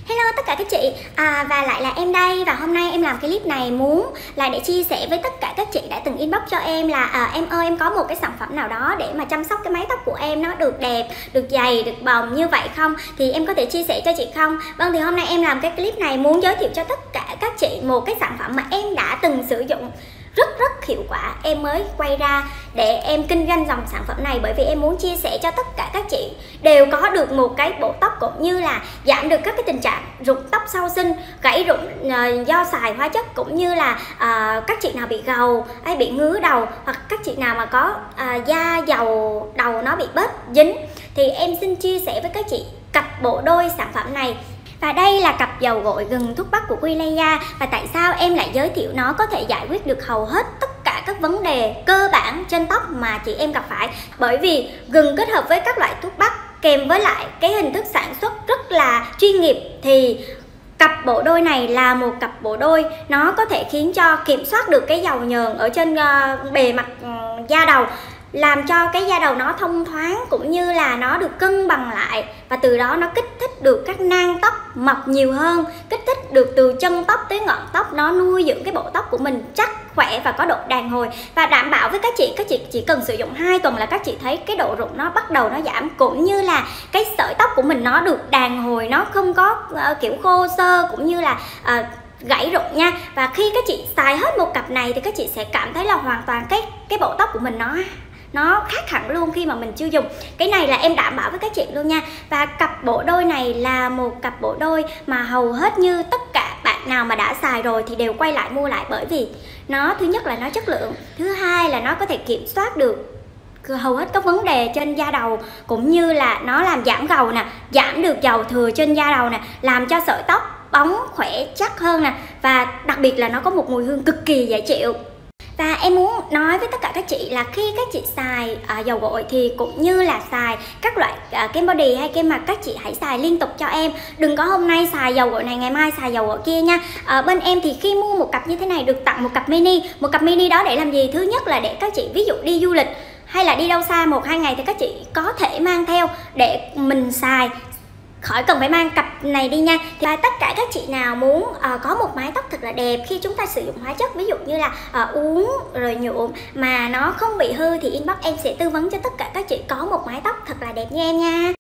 Hello tất cả các chị, và lại là em đây. Và hôm nay em làm cái clip này muốn là để chia sẻ với tất cả các chị đã từng inbox cho em là em ơi, em có một cái sản phẩm nào đó để mà chăm sóc cái mái tóc của em nó được đẹp, được dày, được bồng như vậy không? Thì em có thể chia sẻ cho chị không? Vâng, thì hôm nay em làm cái clip này muốn giới thiệu cho tất cả các chị một cái sản phẩm mà em đã từng sử dụng rất hiệu quả. Em mới quay ra để em kinh doanh dòng sản phẩm này bởi vì em muốn chia sẻ cho tất cả các chị đều có được một cái bộ tóc, cũng như là giảm được các cái tình trạng rụng tóc sau sinh, gãy rụng do xài hóa chất, cũng như là các chị nào bị gầu hay bị ngứa đầu, hoặc các chị nào mà có da dầu đầu nó bị bết dính, thì em xin chia sẻ với các chị cặp bộ đôi sản phẩm này. Và đây là cặp dầu gội gừng thuốc bắc của Quilea. Và tại sao em lại giới thiệu nó có thể giải quyết được hầu hết tất cả các vấn đề cơ bản trên tóc mà chị em gặp phải? Bởi vì gừng kết hợp với các loại thuốc bắc kèm với lại cái hình thức sản xuất rất là chuyên nghiệp, thì cặp bộ đôi này là một cặp bộ đôi nó có thể khiến cho kiểm soát được cái dầu nhờn ở trên bề mặt da đầu, làm cho cái da đầu nó thông thoáng, cũng như là nó được cân bằng lại, và từ đó nó kích thích được các nang tóc mọc nhiều hơn, kích thích được từ chân tóc tới ngọn tóc, nó nuôi dưỡng cái bộ tóc của mình chắc khỏe và có độ đàn hồi. Và đảm bảo với các chị chỉ cần sử dụng 2 tuần là các chị thấy cái độ rụng nó bắt đầu nó giảm, cũng như là cái sợi tóc của mình nó được đàn hồi, nó không có kiểu khô xơ cũng như là gãy rụng nha. Và khi các chị xài hết một cặp này thì các chị sẽ cảm thấy là hoàn toàn cái bộ tóc của mình nó khác hẳn luôn khi mà mình chưa dùng. Cái này là em đảm bảo với các chị luôn nha. Và cặp bộ đôi này là một cặp bộ đôi mà hầu hết như tất cả bạn nào mà đã xài rồi thì đều quay lại mua lại, bởi vì nó thứ nhất là nó chất lượng, thứ hai là nó có thể kiểm soát được hầu hết các vấn đề trên da đầu, cũng như là nó làm giảm gầu nè, giảm được dầu thừa trên da đầu nè, làm cho sợi tóc bóng khỏe chắc hơn nè, và đặc biệt là nó có một mùi hương cực kỳ dễ chịu. Và em muốn nói với tất cả các chị là khi các chị xài dầu gội thì cũng như là xài các loại kem body hay kem mặt, các chị hãy xài liên tục cho em. Đừng có hôm nay xài dầu gội này, ngày mai xài dầu gội kia nha. Bên em thì khi mua một cặp như thế này được tặng một cặp mini. Một cặp mini đó để làm gì? Thứ nhất là để các chị ví dụ đi du lịch hay là đi đâu xa 1-2 ngày thì các chị có thể mang theo để mình xài, khỏi cần phải mang cặp này đi nha. Và tất cả các chị nào muốn có một mái tóc thật là đẹp khi chúng ta sử dụng hóa chất, ví dụ như là uống rồi nhuộm mà nó không bị hư, thì inbox em sẽ tư vấn cho tất cả các chị có một mái tóc thật là đẹp như em nha.